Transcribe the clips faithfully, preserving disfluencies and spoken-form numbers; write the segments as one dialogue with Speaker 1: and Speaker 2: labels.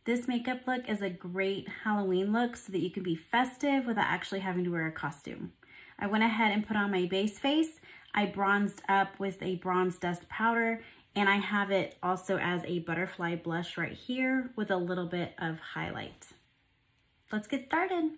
Speaker 1: This makeup look is a great Halloween look so that you can be festive without actually having to wear a costume. I went ahead and put on my base face. I bronzed up with a bronze dust powder, and I have it also as a butterfly blush right here with a little bit of highlight. Let's get started.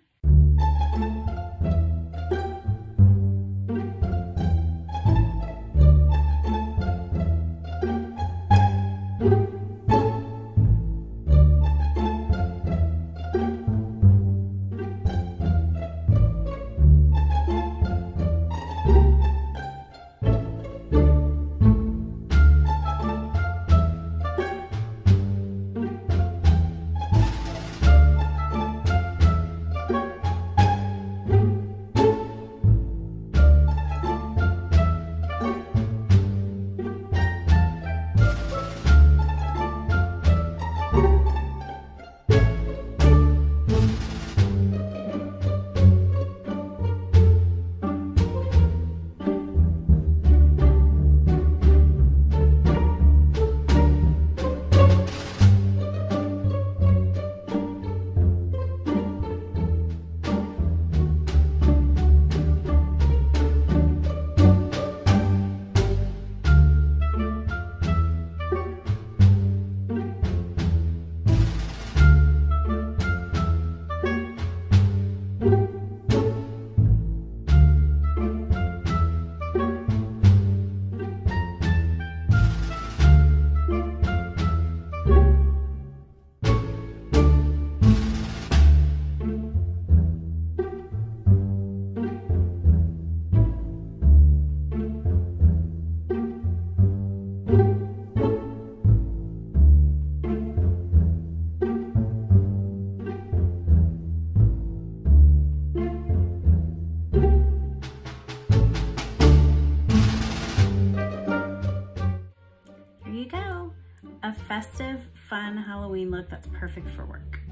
Speaker 1: There you go. A festive, fun Halloween look that's perfect for work.